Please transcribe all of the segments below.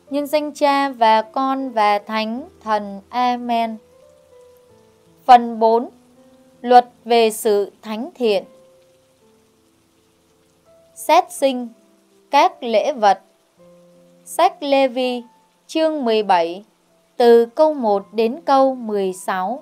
Nhân danh Cha và Con và Thánh Thần. Amen. Phần 4. Luật về sự thánh thiện. Xét sinh các lễ vật. Sách Lê-vi chương 17 từ câu 1 đến câu 16.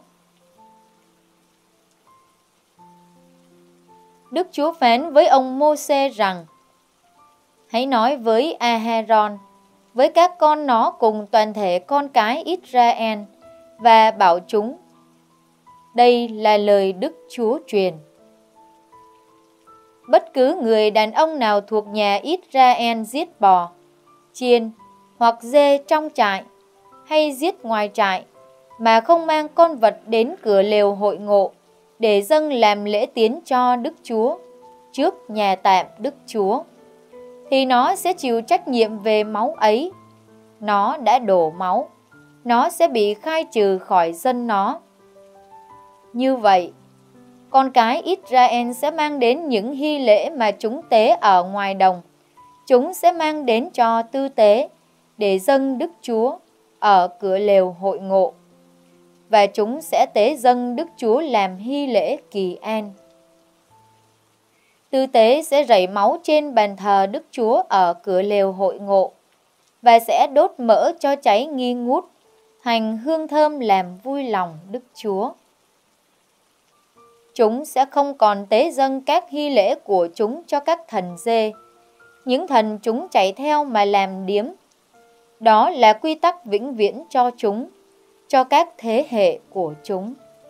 Đức Chúa phán với ông Mô-sê rằng: hãy nói với A-ha-ron, với các con nó cùng toàn thể con cái Israel, và bảo chúng: đây là lời Đức Chúa truyền. Bất cứ người đàn ông nào thuộc nhà Israel giết bò, chiên hoặc dê trong trại hay giết ngoài trại, mà không mang con vật đến cửa lều hội ngộ để dâng làm lễ tiến cho Đức Chúa trước nhà tạm Đức Chúa, thì nó sẽ chịu trách nhiệm về máu ấy. Nó đã đổ máu, nó sẽ bị khai trừ khỏi dân nó. Như vậy, con cái Israel sẽ mang đến những hy lễ mà chúng tế ở ngoài đồng. Chúng sẽ mang đến cho tư tế để dâng Đức Chúa ở cửa lều hội ngộ, và chúng sẽ tế dâng Đức Chúa làm hy lễ kỳ an. Tư tế sẽ rảy máu trên bàn thờ Đức Chúa ở cửa lều hội ngộ, và sẽ đốt mỡ cho cháy nghi ngút, thành hương thơm làm vui lòng Đức Chúa. Chúng sẽ không còn tế dâng các hy lễ của chúng cho các thần dê, những thần chúng chạy theo mà làm điếm. Đó là quy tắc vĩnh viễn cho chúng, cho các thế hệ của chúng.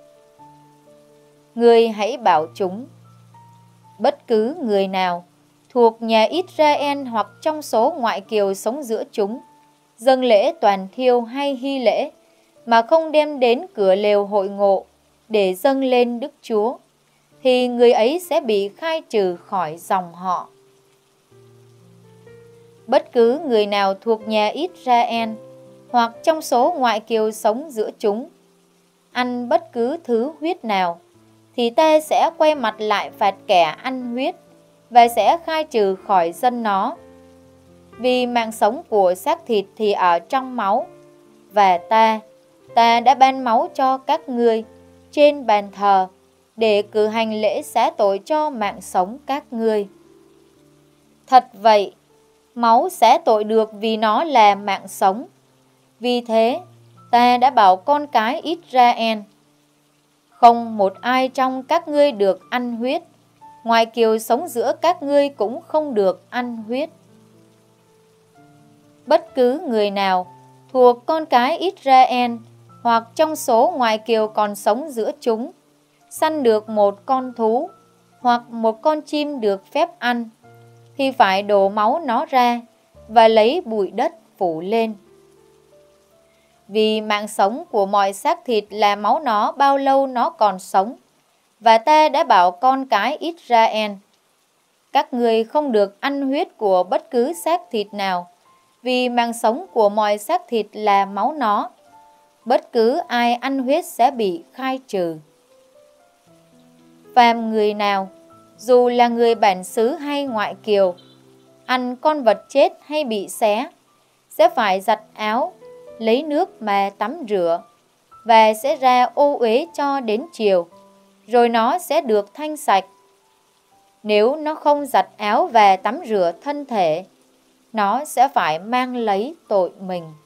Ngươi hãy bảo chúng: bất cứ người nào thuộc nhà Israel hoặc trong số ngoại kiều sống giữa chúng dâng lễ toàn thiêu hay hy lễ mà không đem đến cửa lều hội ngộ để dâng lên Đức Chúa, thì người ấy sẽ bị khai trừ khỏi dòng họ. Bất cứ người nào thuộc nhà Israel hoặc trong số ngoại kiều sống giữa chúng ăn bất cứ thứ huyết nào, thì ta sẽ quay mặt lại phạt kẻ ăn huyết và sẽ khai trừ khỏi dân nó. Vì mạng sống của xác thịt thì ở trong máu, và ta đã ban máu cho các ngươi trên bàn thờ để cử hành lễ xá tội cho mạng sống các ngươi. Thật vậy, máu xá tội được vì nó là mạng sống. Vì thế, ta đã bảo con cái Israel: không một ai trong các ngươi được ăn huyết, ngoại kiều sống giữa các ngươi cũng không được ăn huyết. Bất cứ người nào thuộc con cái Israel hoặc trong số ngoại kiều còn sống giữa chúng săn được một con thú hoặc một con chim được phép ăn, thì phải đổ máu nó ra và lấy bụi đất phủ lên. Vì mạng sống của mọi xác thịt là máu nó bao lâu nó còn sống. Và ta đã bảo con cái Israel: các ngươi không được ăn huyết của bất cứ xác thịt nào, vì mạng sống của mọi xác thịt là máu nó. Bất cứ ai ăn huyết sẽ bị khai trừ. Phàm người nào, dù là người bản xứ hay ngoại kiều, ăn con vật chết hay bị xé, sẽ phải giặt áo, lấy nước mà tắm rửa, và sẽ ra ô uế cho đến chiều, rồi nó sẽ được thanh sạch. Nếu nó không giặt áo và tắm rửa thân thể, nó sẽ phải mang lấy tội mình.